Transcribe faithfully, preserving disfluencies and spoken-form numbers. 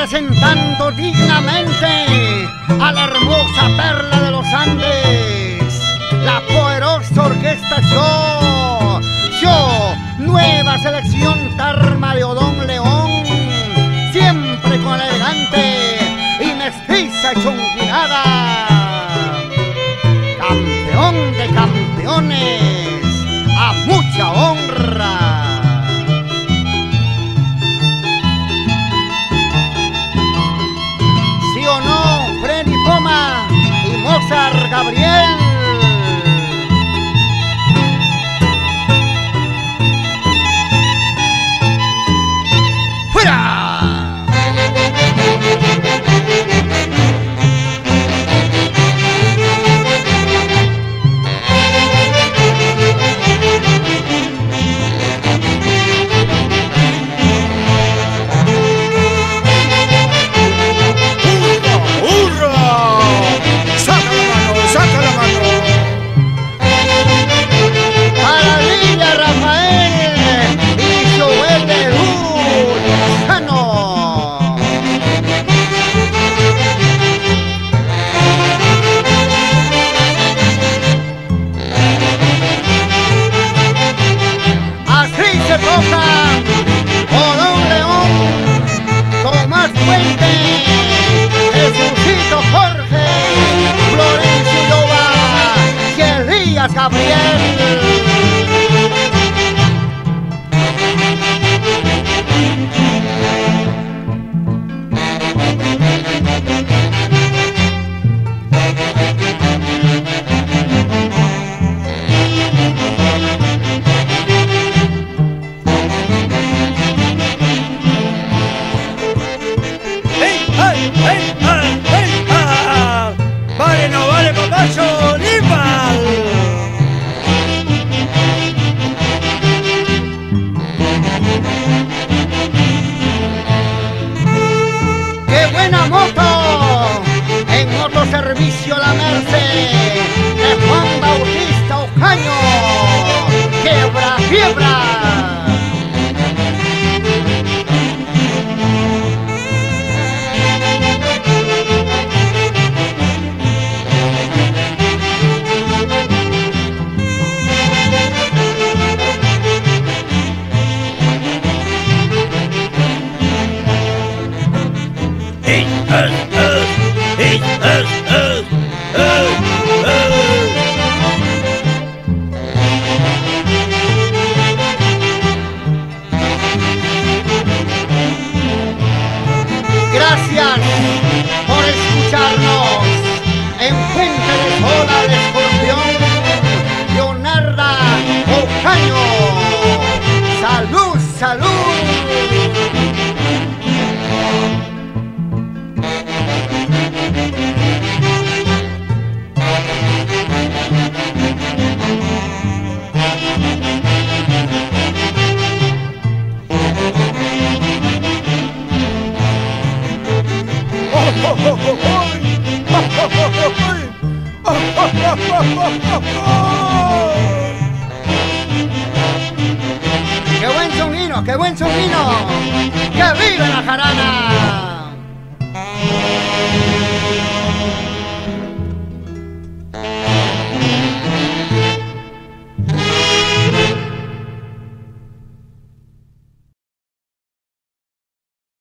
representando dignamente a la hermosa perla de los Andes, la poderosa orquesta Yo, Yo, nueva selección Tarma de Odón León, siempre con la elegante y mestiza chonquinada, campeón de campeones, a mucha honra. ¿Sí o no, Freddy Poma y Mozart Gabriel? ¡Fuera! Odón León, Tomás Puente, Jesucito Jorge, Florencio Lloba y Elías Gabriel. ¡Vale, no vale, papacho! ¡Limpal! ¡Qué buena moto! En motoservicio La Merced de Juan Bautista Ocaño, ¡quiebra, quiebra! Gracias por escucharnos en Fuente de Soda del Escorpión, Leonarda Ocaño. ¡Salud, salud! ¡Qué buen sonido, qué buen sonido! ¡Que vive la jarana!